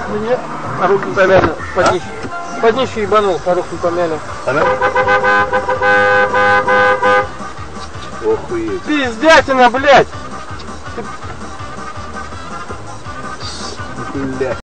Ну нет, а руки помяли, под днище ебанул, а руки помяли. Охуеть. Пиздятина, блядь! Блядь.